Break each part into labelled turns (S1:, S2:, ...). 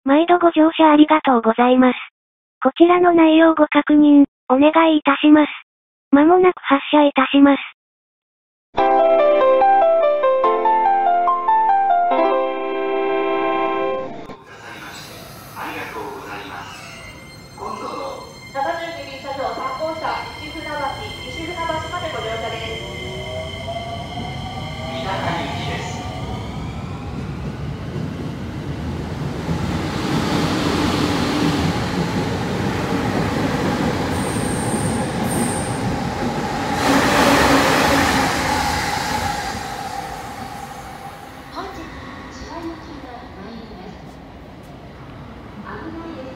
S1: 毎度ご乗車ありがとうございます。こちらの内容ご確認、お願いいたします。まもなく発車いたします。
S2: 長野郵便車両3号車、西船橋までご乗車です。
S3: 三鷹行きです。
S4: 本日、千葉行きの参りです。危ないです。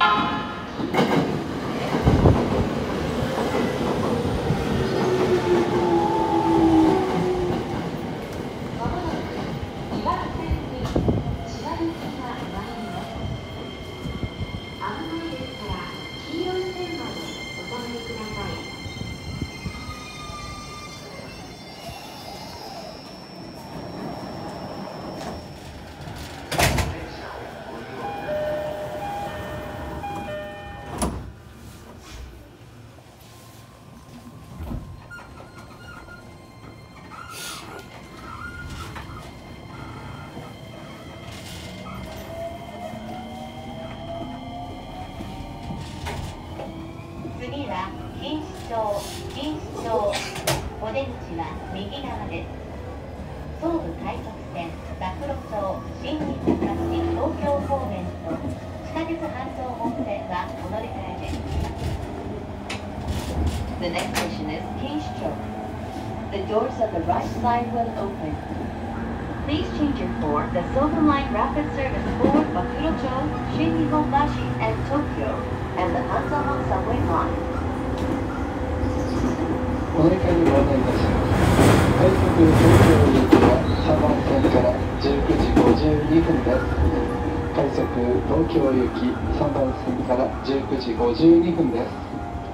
S5: 次は錦糸町。お出口は右側です。総武快速線馬黒町新三鷹市東京方面と地下鉄半蔵本線はお乗り換えです。The next station is Kingston. The doors of the right side will open. Please change your for the Silver Line Rapid Service for Bakurocho, Shin-Nihonbashi, and Tokyo, and the Hanzomon Subway Line.
S6: お乗り換えにご案内いたします。快速東京行きは3番線から19時52分です。快速東京行き3番線から19時52分です。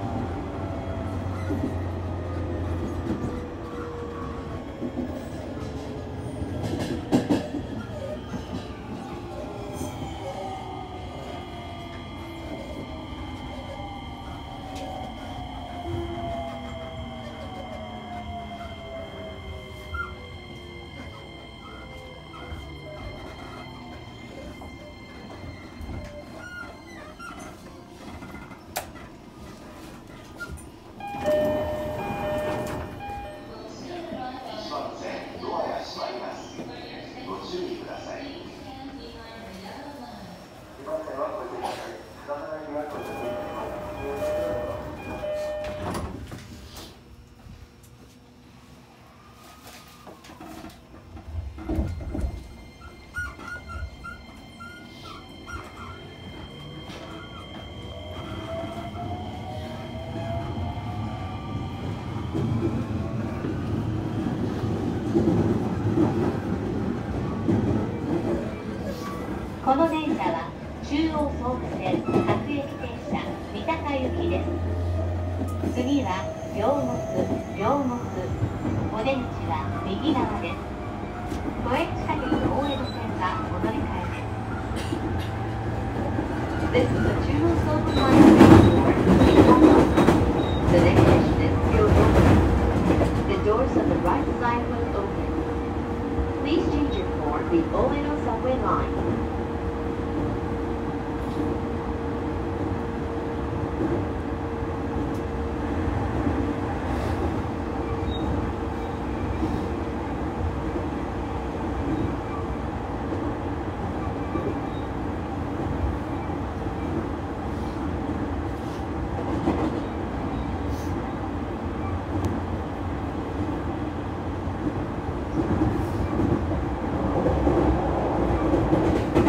S5: この電車は中央総武線各駅停車三鷹行きです。次は両国。お出口は右側です。都営地下鉄大江戸線はお乗り換えです。This is the 中央総武 line for Mikado. The next station is Ryogoku. The doors on the right side will open. Please change your for the Oedo subway line.
S6: お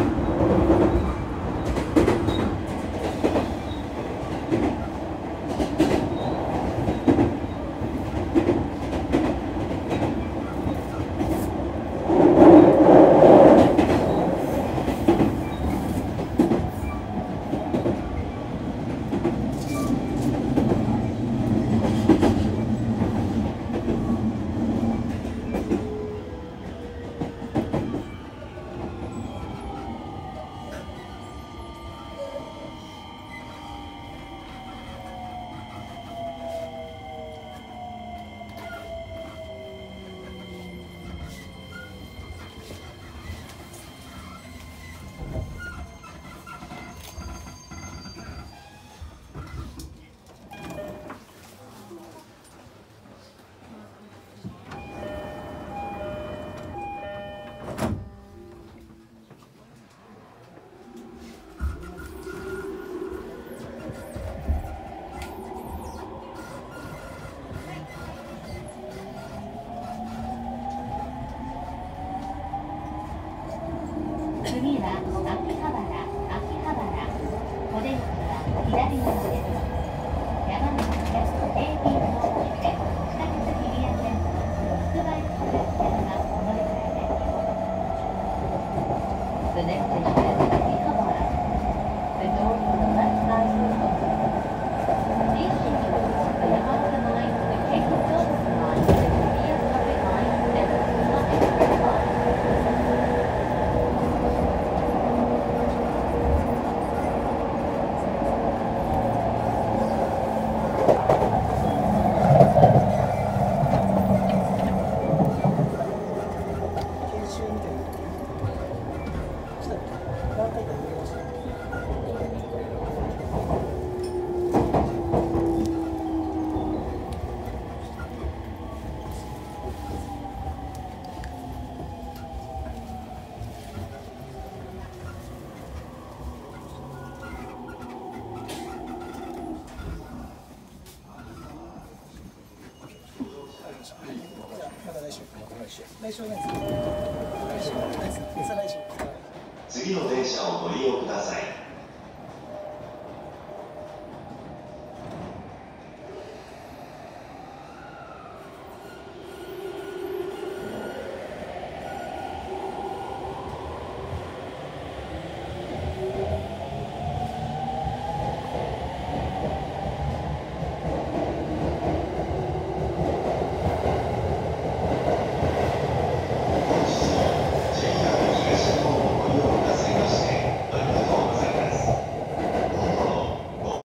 S3: 来週はないですか？来週はないですか？再来週。
S7: 次の電車をご利用ください。